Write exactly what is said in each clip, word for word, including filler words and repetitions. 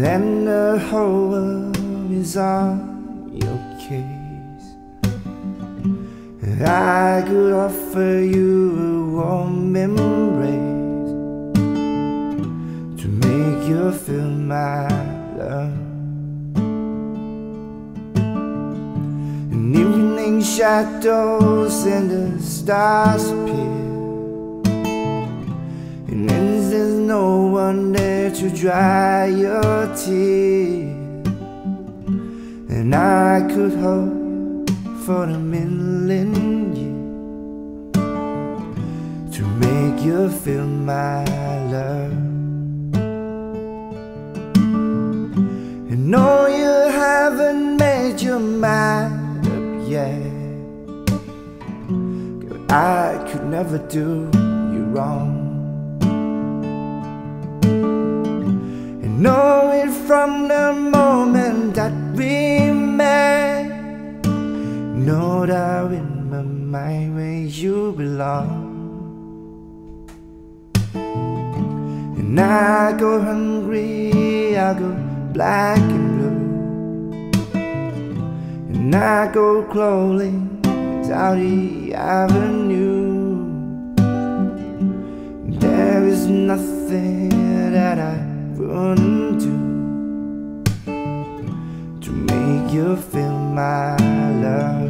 and the whole world is on your case. I could offer you a warm embrace to make you feel my love. And evening shadows and the stars appear, and then there's no one there to dry your tears. And I could hold you for a million years to make you feel my love. And no, you haven't made your mind up yet, 'cause I could never do you wrong. And know it from the moment that we met, no doubt in my mind where you belong. And I go hungry, I go black and blue, and I go crawling down the avenue. There is nothing that I wouldn't do to make you feel my love.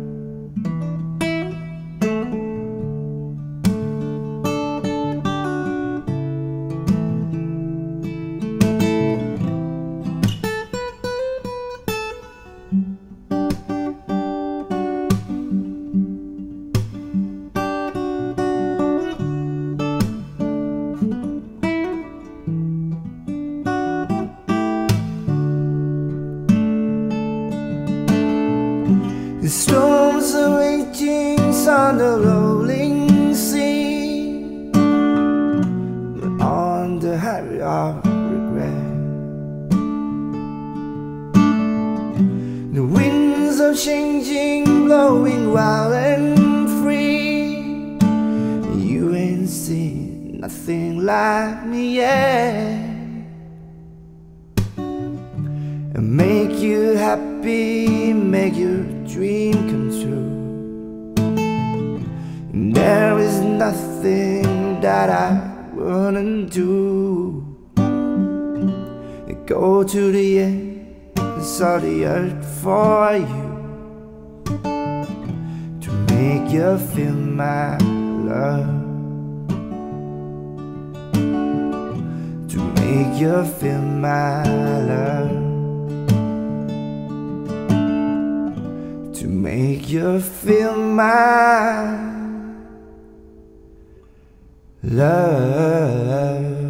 The storms are raging on the rolling sea, on the highway of regret. The winds are changing, blowing wild and free. You ain't seen nothing like me yet. And make you happy, make your dream come true. And there is nothing that I wouldn't do. Go to the ends of the earth for you to make you feel my love, to make you feel my love, to make you feel my love.